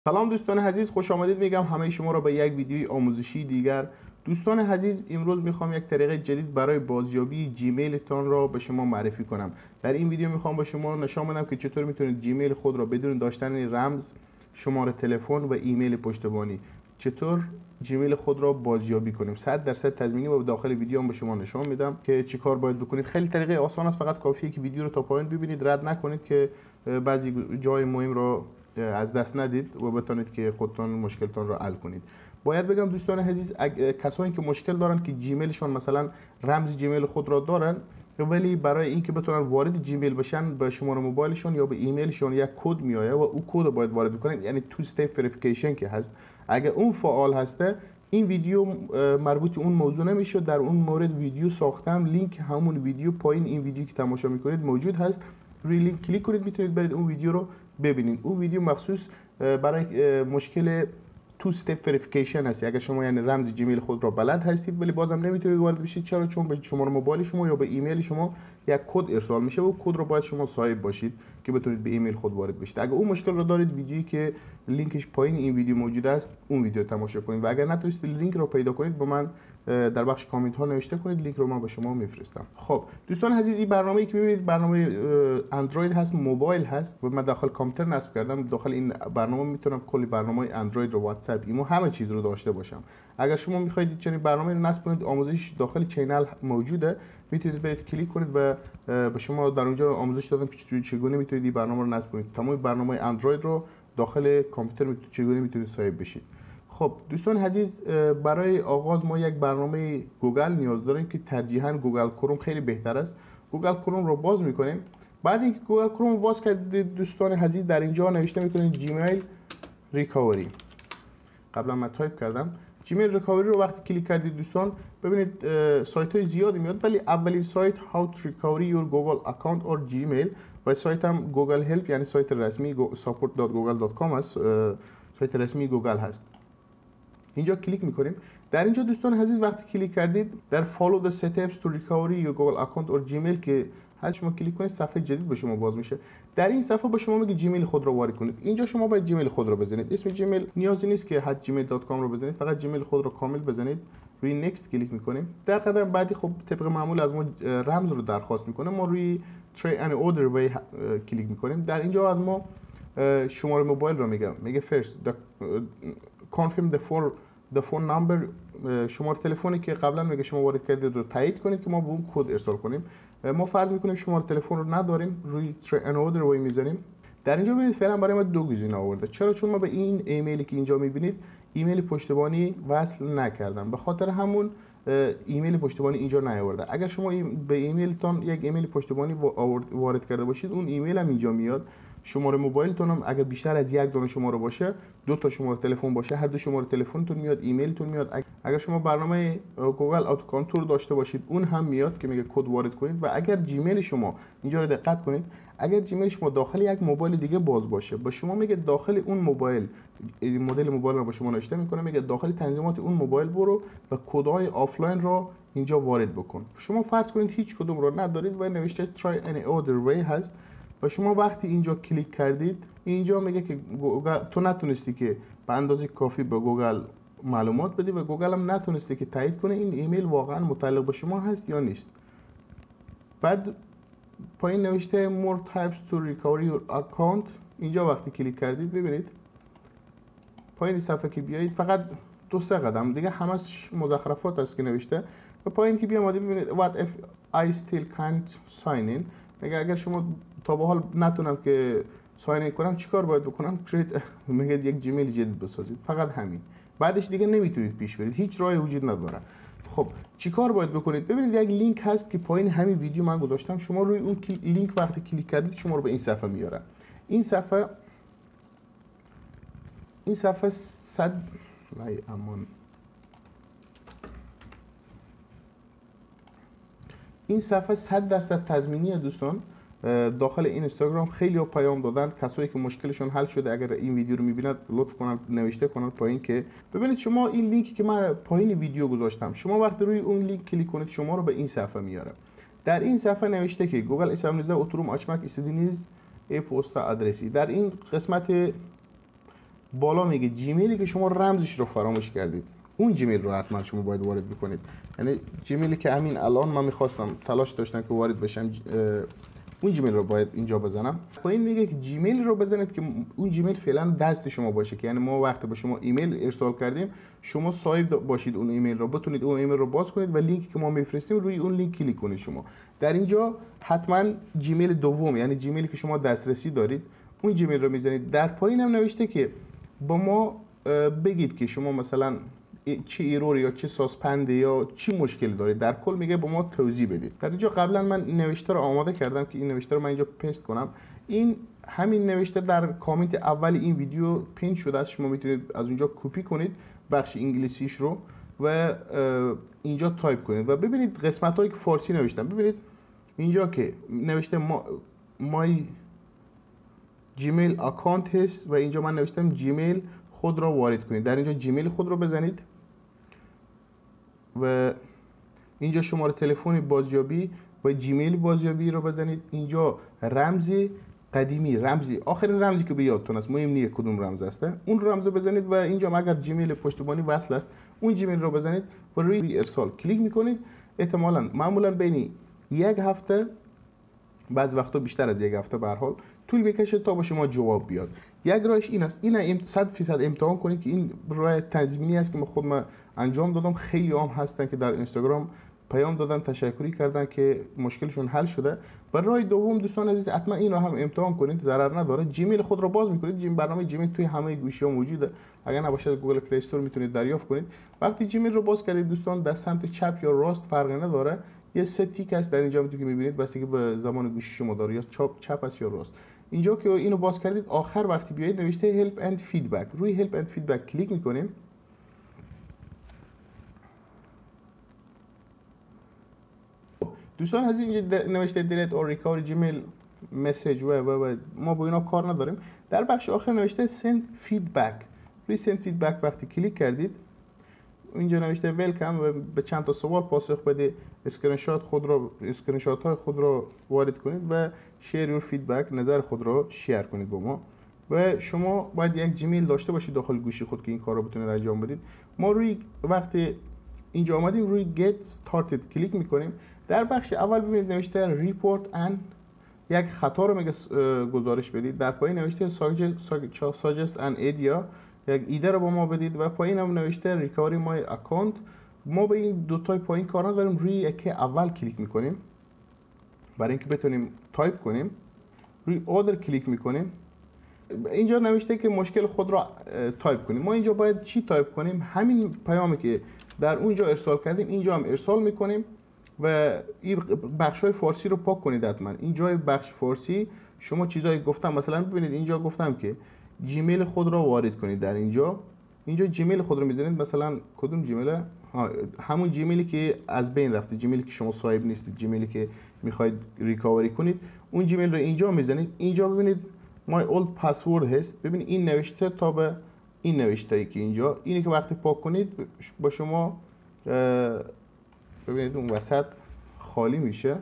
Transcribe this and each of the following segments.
سلام دوستان عزیز، خوش آمدید میگم همه شما را به یک ویدیوی آموزشی دیگر. دوستان عزیز، امروز میخوام یک طریقه جدید برای بازیابی جیمیل تان را به شما معرفی کنم. در این ویدیو میخوام به شما نشان بدم که چطور میتونید جیمیل خود را بدون داشتن رمز، شماره تلفن و ایمیل پشتیبانی چطور جیمیل خود را بازیابی کنیم. 100% تضمینی و داخل ویدیو هم به شما نشان میدم که چیکار باید بکنید. خیلی طریقه آسان است، فقط کافیه که ویدیو رو تا پایان ببینید، رد نکنید که بعضی جای مهم را از دست ندید و بتونید که خودتون مشکلتون رو حل کنید. باید بگم دوستان عزیز، کسایی که مشکل دارن که جیمیلشون مثلا رمز جیمیل خود را دارن، ولی برای اینکه بتونن وارد جیمیل بشن به شماره موبایلشون یا به ایمیلشون یک کد میآید و او کد رو باید وارد بکنن، یعنی تو استپ وریفیکیشن که هست. اگه اون فعال هسته، این ویدیو مربوط اون موضوع نمیشه. در اون مورد ویدیو ساختم، لینک همون ویدیو پایین این ویدیو که تماشا میکنید موجود هست. روی لینک کلیک کنید، میتونید برید اون ویدیو رو ببینید. اون ویدیو مخصوص برای مشکل تو استپ وریفیکیشن هست. اگر شما یعنی رمز جیمیل خود را بلد هستید ولی بازم نمیتونید وارد بشید، چرا؟ چون به شماره موبایل شما یا به ایمیل شما یک کد ارسال میشه و کد رو باید شما صاحب باشید که بتونید به ایمیل خود وارد بشید. اگر اون مشکل رو دارید، ویدیویی که لینکش پایین این ویدیو موجود است اون ویدیو تماشا کنید و اگر نتونستید لینک رو پیدا کنید با من در بخش کامنت ها نوشته کنید، لینک رو من به شما میفرستم. خب دوستان عزیز، این برنامه‌ای که می‌بینید برنامه اندروید هست، موبایل هست و من داخل کامپیوتر نصب کردم. داخل این برنامه میتونم کلی برنامه اندروید و واتساپ، ایمو، همه چیز رو داشته باشم. اگر شما می‌خواید چنین برنامه‌ای رو نصب کنید، آموزش داخل چینل موجوده، میتونید برید کلیک کنید و به شما در اونجا آموزش دادم که چگونه میتونید این برنامه رو نصب کنید. تمام برنامه اندروید رو داخل کامپیوتر چگونه میتونید صاحب بشید. خب دوستان عزیز، برای آغاز ما یک برنامه گوگل نیاز داریم که ترجیحاً گوگل کروم خیلی بهتر است. گوگل کروم رو باز میکنیم. بعد اینکه گوگل کروم رو باز کردید دوستان عزیز، در اینجا نوشته میکنید جیمیل ریکاوری. قبلا من تایپ کردم. جیمیل ریکاوری رو وقتی کلیک کردید دوستان، ببینید سایت های زیادی میاد، ولی اولین سایت How to Recovery Your Google Account or Gmail و سایت هم گوگل هلپ، یعنی سایت رسمی support.google.com است، سایت رسمی گوگل هست. اینجا کلیک میکنیم. در اینجا دوستان عزیز وقتی کلیک کردید در Follow the steps to recovery your Google account or Gmail که هست، شما کلیک کنید، صفحه جدید به شما باز میشه. در این صفحه به شما میگه جیمیل خود رو وارد کنید. اینجا شما باید جیمیل خود رو بزنید. اسم جیمیل نیازی نیست که @gmail.com رو بزنید، فقط جیمیل خود رو کامل بزنید. روی نکست کلیک میکنیم. در قدم بعدی خب طبق معمول از ما رمز رو درخواست میکنه. ما روی try and order way کلیک میکنیم. در اینجا از ما شماره موبایل رو میگه first confirm the phone number، شماره تلفنی که قبلا میگه شما وارد کردید رو تایید کنید که ما به اون کد ارسال کنیم. ما فرض میکنیم شماره تلفن رو نداریم، روی try and order رو میزنیم. در اینجا ببینید فعلا برای ما دو گزینه آورده. چرا؟ چون ما به این ایمیلی که اینجا میبینید ایمیل پشتیبانی وصل نکردم، به خاطر همون ایمیل پشتیبانی اینجا نیاورده. اگر شما به ایمیلتون یک ایمیل پشتیبانی وارد کرده باشید، اون ایمیل هم اینجا میاد. شماره موبایلتون هم اگر بیشتر از یک دونه شماره باشه، دو تا شماره تلفن باشه، هر دو شماره تلفنتون میاد، ایمیلتون میاد. اگر شما برنامه گوگل اتو کانتور داشته باشید، اون هم میاد که میگه کد وارد کنید. و اگر جیمیل شما، اینجا رو دقت کنید، اگر جیمیل شما داخل یک موبایل دیگه باز باشه، با شما میگه داخل اون موبایل، مدل موبایل رو با شما نوشته میکنه، میگه داخل تنظیمات اون موبایل برو و کدهای آفلاین رو اینجا وارد بکن. شما فرض کنید هیچ کدوم رو ندارید و نوشته try any other way هست و شما وقتی اینجا کلیک کردید، اینجا میگه که تو نتونستی که به اندازه کافی به گوگل معلومات بدی و گوگل هم نتونسته که تایید کنه این ایمیل واقعا متعلق به شما هست یا نیست. بعد پایین نوشته more types to recover your account. اینجا وقتی کلیک کردید ببینید پایین صفحه که بیایید، فقط 2-3 قدم دیگه همش مزخرفات است که نوشته. و پایین که بیامده ببینید what if I still can't sign in. میگه اگر شما تا به حال نتونم که ساین این کنم چیکار باید بکنم؟ میگه یک جیمیل جدید بسازید، فقط همین. بعدش دیگه نمیتونید پیش برید، هیچ راهی وجود نداره. خب چیکار باید بکنید؟ ببینید یک لینک هست که پایین همین ویدیو من گذاشتم. شما روی اون لینک وقتی کلیک کردید شما رو به این صفحه میاره. این صفحه 100 این صفحه 100% تضمینیه دوستان. داخل این اینستاگرام خیلی ها پیام دادن، کسایی که مشکلشون حل شده. اگر این ویدیو رو میبینید لطف کنن نوشته کنن پایین که ببینید شما این لینکی که من پایین ویدیو گذاشتم، شما وقتی روی اون لینک کلیک کنید شما رو به این صفحه میاره. در این صفحه نوشته که گوگل اسمنیزه oturum açmak istediğiniz e-posta adresi. در این قسمت بالا میگه جیمیلی که شما رمزش رو فراموش کردید، اون جیمیل رو حتما شما باید وارد بکنید. یعنی جیمیلی که همین الان من میخواستم تلاش داشتم که وارد بشم، اون جیمیل رو باید اینجا بزنم. پایین میگه که جیمیل رو بزنید که اون جیمیل فعلا دست شما باشه، که یعنی ما وقتی به شما ایمیل ارسال کردیم شما صاحب باشید اون ایمیل رو، بتونید اون ایمیل رو باز کنید و لینکی که ما میفرستیم روی اون لینک کلیک کنید. شما در اینجا حتما جیمیل دوم، یعنی جیمیلی که شما دسترسی دارید، اون جیمیل رو میزنید. در پایین هم نوشته که با ما بگید که شما مثلا چه ایرور یا چه ساسپنده یا چی مشکلی دارید، در کل میگه با ما توضیح بدید. در اینجا قبلا من نوشته رو آماده کردم که این نوشته رو من اینجا پست کنم. این همین نوشته در کامنت اول این ویدیو پین شده است، شما میتونید از اونجا کپی کنید بخش انگلیسیش رو و اینجا تایپ کنید و ببینید قسمت هایی که فارسی نوشتم. ببینید اینجا که نوشته مای جیمیل اکانت هست و اینجا من نوشتم جیمیل خود را وارد کنید. در اینجا جیمیل خود رو بزنید و اینجا شماره تلفن بازیابی و جیمیل بازیابی رو بزنید. اینجا رمزی قدیمی، رمزی آخرین رمزی که به یادتون است، مهم نیست کدوم رمز است، اون رمز رو بزنید و اینجا اگر جیمیل پشتیبانی وصل است اون جیمیل رو بزنید و روی ارسال کلیک میکنید. احتمالاً معمولا بین یک هفته، بعض وقتا بیشتر از یک هفته به هر حال طول میکشه تا با شما جواب بیاد. یک راهش این است، این 100% امتحان کنید که این راه تضمینی است که من خودم انجام دادم. خیلی هم هستن که در اینستاگرام پیام دادن، تشکری کردن که مشکلشون حل شده. و راه دوم دوستان عزیز، حتما این رو هم امتحان کنید، ضرر نداره. جیمیل خود رو باز میکنید، برنامه جیمیل توی همه گوشی‌ها موجوده، اگر نباشه گوگل پلی استور میتونید دریافت کنید. وقتی جیمیل رو باز کردید دوستان، در سمت چپ یا راست فرقی نداره، یه سه تیک است در اینجا میتونید که میبینید، بستگی به زمان گوشی شما داره، یا چپ است یا راست. اینجا که اینو باز کردید، آخر وقتی بیایید نوشته help and feedback، روی help and feedback کلیک میکنیم. دوستان از اینجا نوشته delete or recover gmail message و ما با اینا کار نداریم. در بخش آخر نوشته send feedback، روی send feedback وقتی کلیک کردید اینجا نوشته ویلکم و به چند تا سوال پاسخ بده، اسکرین شات های خود رو وارد کنید و شیر یور فیدبک، نظر خود رو شیر کنید با ما. و شما باید یک جیمیل داشته باشید داخل گوشی خود که این کار رو بتونید انجام بدید. ما روی وقتی اینجا آمدیم روی get started کلیک میکنیم. در بخش اول ببینید نوشته ریپورت ان، یک خطا رو میگه گزارش بدید. در پایین نوشته suggest an idea، یک ایده رو با ما بدید و پایین هم نوشته ریکاوری مای اکانت. ما به این دو تای پایین کار نداریم، روی یکی اول کلیک میکنیم برای اینکه بتونیم تایپ کنیم. روی اودر کلیک میکنیم. اینجا نوشته که مشکل خود را تایپ کنیم. ما اینجا باید چی تایپ کنیم؟ همین پیامی که در اونجا ارسال کردیم اینجا هم ارسال میکنیم و این بخشای فارسی رو پاک کنید حتما. اینجا بخش فارسی شما چیزایی گفتم، مثلا ببینید اینجا گفتم که جیمیل خود را وارد کنید. در اینجا جیمیل خود رو میزنید، مثلا کدوم جیمیله؟ همون جیمیلی که از بین رفته، جیمیلی که شما صاحب نیستید، جیمیلی که میخواید ریکاوری کنید، اون جیمیل رو اینجا میزنید. اینجا ببینید my old password هست، ببینید این نوشته تا به این نوشته ای که اینجا، اینی که وقتی پاک کنید با شما ببینید اون وسط خالی میشه.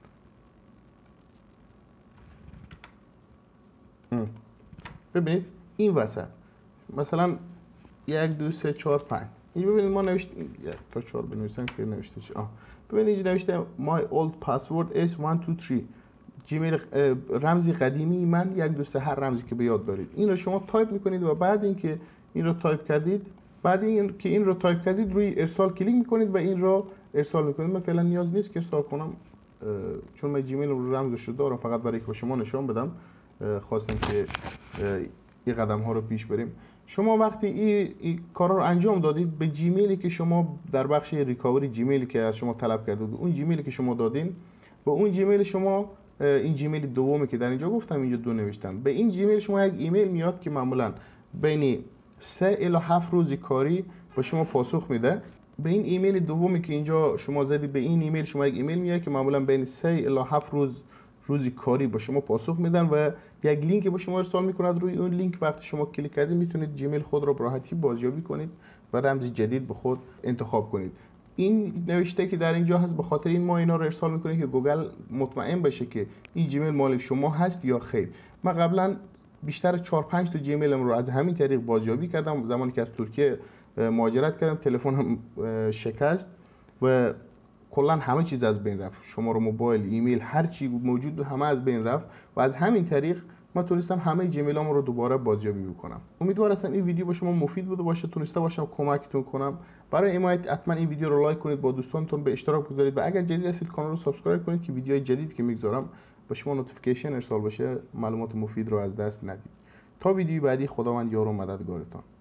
ببینید این وسط مثلا 1 2 3 4 5 اینجا ببینید ما نوشتیم تا 4 بنویسم که نوشته چی. ببینید اینجا نوشته my old password is 1 2 3 جیمیل، رمزی قدیمی من 1 2 3، هر رمزی که به یاد دارید این رو شما تایپ میکنید و بعد اینکه این رو تایپ کردید روی ارسال کلیک میکنید و این رو ارسال میکنید. من فعلا نیاز نیست که ارسال کنم چون من جیمیل رو رمزش رو دارم، فقط برای که به شما نشون بدم خواستم که این قدم ها رو پیش بریم. شما وقتی این کارا رو انجام دادید به جیمیلی که شما در بخش ریکاوری، جیمیلی که از شما طلب کرده بود، اون جیمیلی که شما دادین، با اون جیمیل شما، این جیمیل دومی که در اینجا گفتم اینجا 2 نوشتم، به این جیمیل شما یک ایمیل میاد که معمولا بین 3 الی 7 روز کاری به شما پاسخ میده. به این ایمیل دومی که اینجا شما زدید، به این ایمیل شما یک ایمیل میاد که معمولا بین 3 الی 7 روزی کاری با شما پاسخ میدن و یک لینک به شما ارسال میکند. روی اون لینک وقتی شما کلیک کردید میتونید جیمیل خود را به راحتی بازیابی کنید و رمز جدید به خود انتخاب کنید. این نوشته که در اینجا هست به خاطر این ما اینا رو ارسال میکنیم که گوگل مطمئن بشه که این جیمیل مال شما هست یا خیر. من قبلا بیشتر 4-5 تا جیمیلم رو از همین طریق بازیابی کردم. زمانی که از ترکیه مهاجرت کردم تلفنم شکست و کلا همه چیز از بین رفت، شماره موبایل، ایمیل، هر چی موجود همه از بین رفت و از همین طریق من تونستم همه جیمیلام رو دوباره بازیابی بکنم. امیدوار هستم این ویدیو با شما مفید بوده باشه، تونسته باشم کمکتون کنم. برای حمایت حتما این ویدیو رو لایک کنید، با دوستانتون به اشتراک بگذارید و اگر جدید هستید کانال رو سابسکرایب کنید که ویدیوهای جدید که میگذارم به شما نوتیفیکیشن ارسال بشه، معلومات مفید رو از دست ندید. تا ویدیوی بعدی، خداوند یار و مددگارتان.